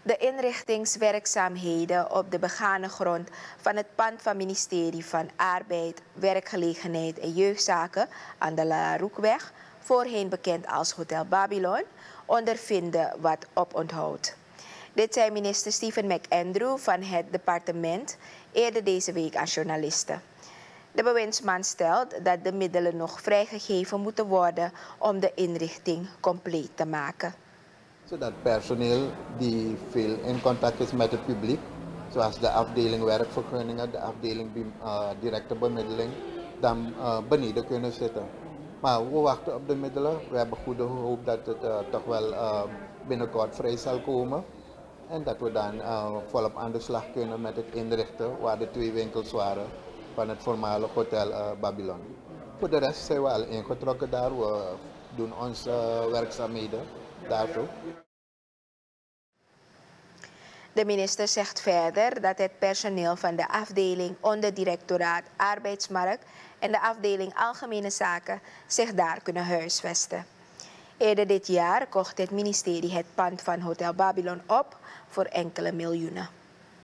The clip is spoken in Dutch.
De inrichtingswerkzaamheden op de begane grond van het pand van het ministerie van Arbeid, Werkgelegenheid en Jeugdzaken aan de Lalaroekweg, voorheen bekend als Hotel Babylon, ondervinden wat oponthoud. Dit zei minister Stephen McAndrew van het departement eerder deze week aan journalisten. De bewindsman stelt dat de middelen nog vrijgegeven moeten worden om de inrichting compleet te maken. Zodat personeel die veel in contact is met het publiek, zoals de afdeling werkvergunningen, de afdeling directe bemiddeling, dan beneden kunnen zitten. Maar we wachten op de middelen. We hebben goede hoop dat het toch wel binnenkort vrij zal komen. En dat we dan volop aan de slag kunnen met het inrichten waar de 2 winkels waren van het voormalig Hotel Babylon. Voor de rest zijn we al ingetrokken daar. We doen onze werkzaamheden daarvoor. De minister zegt verder dat het personeel van de afdeling Onderdirectoraat Arbeidsmarkt en de afdeling Algemene Zaken zich daar kunnen huisvesten. Eerder dit jaar kocht het ministerie het pand van Hotel Babylon op voor enkele miljoenen.